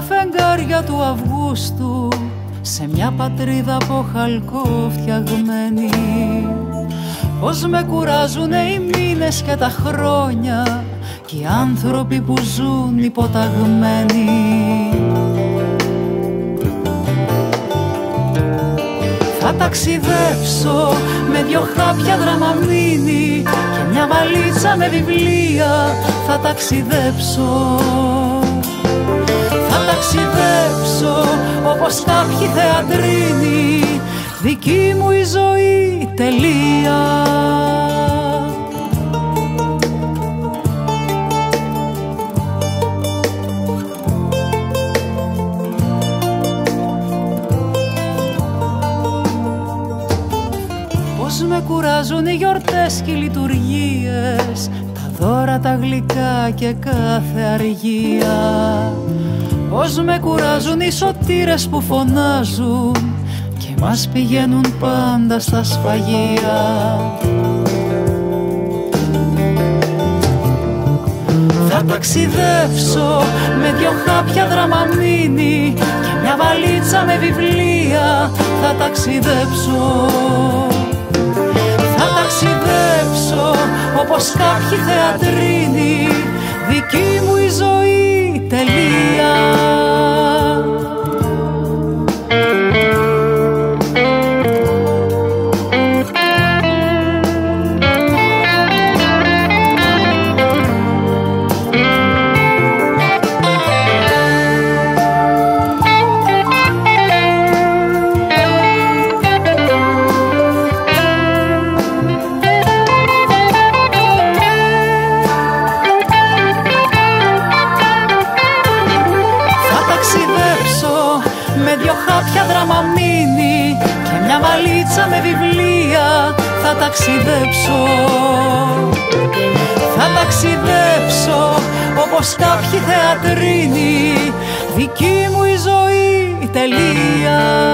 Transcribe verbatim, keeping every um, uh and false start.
φεγγάρια του Αυγούστου σε μια πατρίδα από χαλκό φτιαγμένη. Πως με κουράζουνε οι μήνες και τα χρόνια κι οι άνθρωποι που ζουν υποταγμένοι. Θα ταξιδέψω με δυο χάπια δραμαμίνι και μια βαλίτσα με βιβλία. Θα ταξιδέψω, θα ταξιδέψω όπως κάποιοι θεατρίνοι. Δική μου η ζωή τελεία. Πώς με κουράζουν οι γιορτές και οι λειτουργίες, τα δώρα τα γλυκά και κάθε αργία. Πώς με κουράζουν οι σωτήρες που φωνάζουν και μας πηγαίνουν πάντα στα σφαγεία. Θα ταξιδέψω με δυο χάπια δραμαμίνι και μια βαλίτσα με βιβλία. Θα ταξιδέψω, θα ταξιδέψω όπως κάποιοι θεατρίνοι. Δική μου η ζωή τελεία. Με δυο χάπια δραμαμίνι και μια βαλίτσα με βιβλία. Θα ταξιδέψω, θα ταξιδέψω όπως κάποιοι θεατρίνοι. Δική μου η ζωή τελεία.